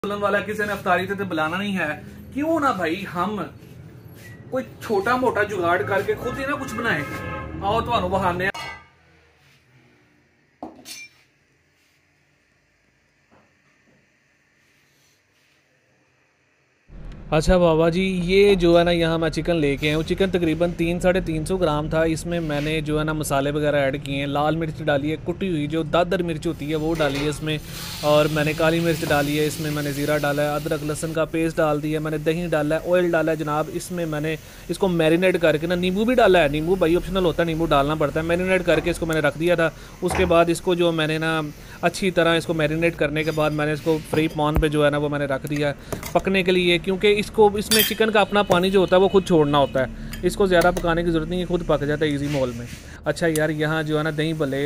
वाला किसी ने अफ्तारी से बुलाना नहीं है, क्यों ना भाई हम कोई छोटा मोटा जुगाड़ करके खुद ही ना कुछ बनाए। आओ तो बहाने। अच्छा बाबा जी, ये जो है ना यहाँ मैं चिकन लेके आया हूँ। चिकन तकरीबन 300-350 ग्राम था। इसमें मैंने जो है ना मसाले वगैरह ऐड किए हैं। लाल मिर्च डाली है, कुटी हुई जो दादर मिर्च होती है वो डाली है इसमें, और मैंने काली मिर्च डाली है। इसमें मैंने ज़ीरा डाला है, अदरक लहसुन का पेस्ट डाल दिया, मैंने दही डाला है, ऑयल डाला है जनाब। इसमें मैंने इसको मैरिनेट करके ना, नींबू भी डाला है, नींबू भाई ऑप्शनल होता है, नींबू डालना पड़ता है। मैरिनेट करके इसको मैंने रख दिया था। उसके बाद इसको जो मैंने ना अच्छी तरह इसको मैरिनेट करने के बाद मैंने इसको फ्री पॉन पे जो है ना वो मैंने रख दिया पकने के लिए, क्योंकि इसको इसमें चिकन का अपना पानी जो होता है वो खुद छोड़ना होता है। इसको ज़्यादा पकाने की ज़रूरत नहीं है, खुद पक जाता है इजी मोल में। अच्छा यार, यहाँ जो है ना दही भले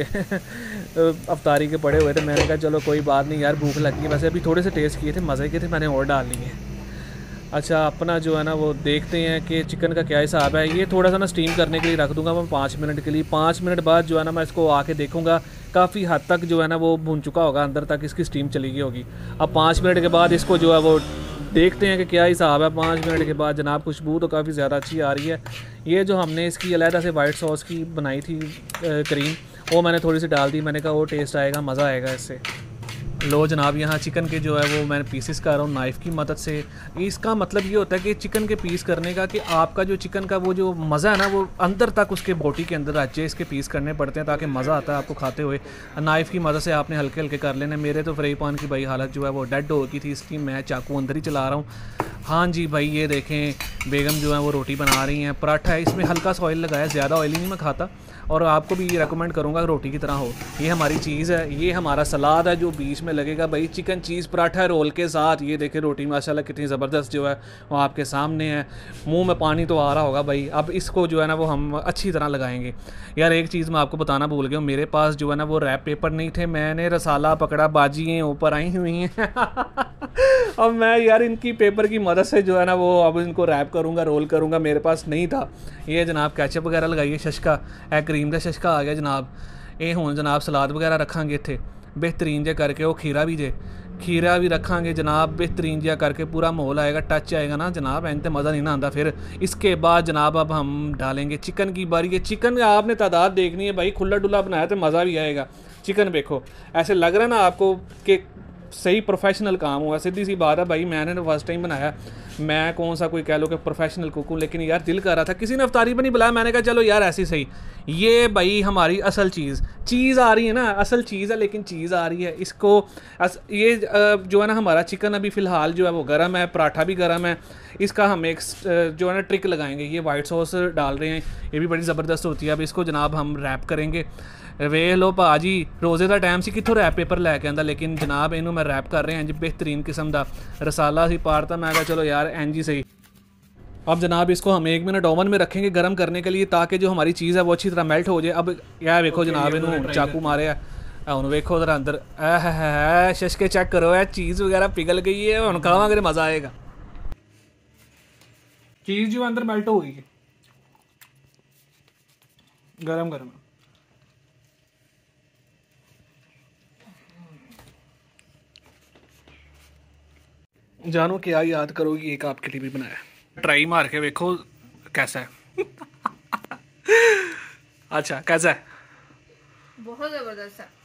अफ्तारी के पड़े हुए थे। मैंने कहा चलो कोई बात नहीं यार, भूख लगी है। वैसे अभी थोड़े से टेस्ट किए थे, मज़े के थे, मैंने और डाल लिए। अच्छा, अपना जो है ना वो देखते हैं कि चिकन का क्या हिसाब है। ये थोड़ा सा ना स्टीम करने के लिए रख दूंगा मैं 5 मिनट के लिए। 5 मिनट बाद जो है ना मैं इसको आके देखूंगा, काफ़ी हद तक जो है ना वो भुन चुका होगा, अंदर तक इसकी स्टीम चली गई होगी। अब 5 मिनट के बाद इसको जो है वो देखते हैं कि क्या हिसाब है। 5 मिनट के बाद जनाब खुशबू तो काफ़ी ज़्यादा अच्छी आ रही है। ये जो हमने इसकी अलहदा से वाइट सॉस की बनाई थी क्रीम, वो मैंने थोड़ी सी डाल दी। मैंने कहा वो टेस्ट आएगा, मज़ा आएगा इससे। लो जनाब, यहाँ चिकन के जो है वो मैंने पीसेस कर रहा हूँ नाइफ़ की मदद से। इसका मतलब ये होता है कि चिकन के पीस करने का कि आपका जो चिकन का वो जो मज़ा है ना वो अंदर तक उसके बोटी के अंदर अच्छे इसके पीस करने पड़ते हैं, ताकि मज़ा आता है आपको खाते हुए। नाइफ़ की मदद से आपने हल्के हल्के कर लेने। मेरे तो फ्राई पैन की भाई हालत जो है वो डेड हो गई थी इसकी, मैं चाकू अंदर ही चला रहा हूँ। हाँ जी भाई, ये देखें बेगम जो है वो रोटी बना रही हैं। पराठा है, इसमें हल्का सा ऑयल लगाया, ज़्यादा ऑयली नहीं मैं खाता, और आपको भी ये रेकमेंड करूँगा रोटी की तरह हो। ये हमारी चीज़ है, ये हमारा सलाद है जो बीच में लगेगा भाई, चिकन चीज़ पराठा रोल के साथ। ये देखें रोटी माशाल्लाह कितनी ज़बरदस्त जो है वो आपके सामने है। मुंह में पानी तो आ रहा होगा भाई। अब इसको जो है ना वो हम अच्छी तरह लगाएंगे। यार एक चीज़ मैं आपको बताना भूल गया हूँ, मेरे पास जो है ना वो रैप पेपर नहीं थे। मैंने रसाला पकड़ा, बाजियाँ ऊपर आई हुई हैं अब मैं यार इनकी पेपर की मदद से जो है ना वो अब इनको रैप करूँगा, रोल करूँगा। मेरे पास नहीं था। ये जनाब केचप वगैरह लगाइए, शशका है, क्रीम का शशका आ गया जनाब। ये हूँ जनाब सलाद वगैरह रखांगे इत्थे बेहतरीन जे करके। वो खीरा भी रखांगे जनाब, बेहतरीन जिहा करके। पूरा माहौल आएगा, टच आएगा ना जनाब, एन ते मज़ा नहीं ना आंदा फिर। इसके बाद जनाब अब हम डालेंगे चिकन की बारी। ये चिकन आपने तादाद देखनी है भाई, खुला डुला बनाया तो मज़ा भी आएगा। चिकन देखो, ऐसे लग रहा है ना आपको कि सही प्रोफेशनल काम हुआ। सीधी सी बात है भाई, मैंने तो फर्स्ट टाइम बनाया। मैं कौन सा कोई कह लो कि प्रोफेशनल कुक हूँ, लेकिन यार दिल कर रहा था। किसी ने अफ्तारी पर नहीं बुलाया, मैंने कहा चलो यार ऐसी सही। ये भाई हमारी असल चीज़ आ रही है ना, असल चीज़ है लेकिन चीज़ आ रही है। इसको ये जो है ना हमारा चिकन अभी फ़िलहाल जो है वो गर्म है, पराठा भी गर्म है। इसका हम एक जो है ना ट्रिक लगाएंगे। ये वाइट सॉस डाल रहे हैं, ये भी बड़ी ज़बरदस्त होती है। अब इसको जनाब हम रैप करेंगे। वे लो भाजी, रोज़े का टाइम से कितों रैप पेपर लैके आंदा, लेकिन जनाब इनू मैं रैप कर रहे हैं जी बेहतरीन किस्म का रसाला सी पारता। मैं कहा चलो यार एनजी सही। अब जनाब इसको हम 1 मिनट ओवन में रखेंगे गर्म करने के लिए, ताकि जो हमारी चीज़ है वो अच्छी तरह मेल्ट हो जाए। अब यार देखो जनाब, इनू चाकू मारे हूँ, वेखो जरा अंदर है शशके चेक करो, है चीज़ वगैरह पिघल गई है। हम खावांगे मज़ा आएगा। चीज़ जो अंदर मेल्ट हो गई है, गरम गरम। जानो क्या याद करोगी, एक आपके लिए भी बनाया। ट्राई मार के देखो कैसा है अच्छा कैसा है? बहुत जबरदस्त है।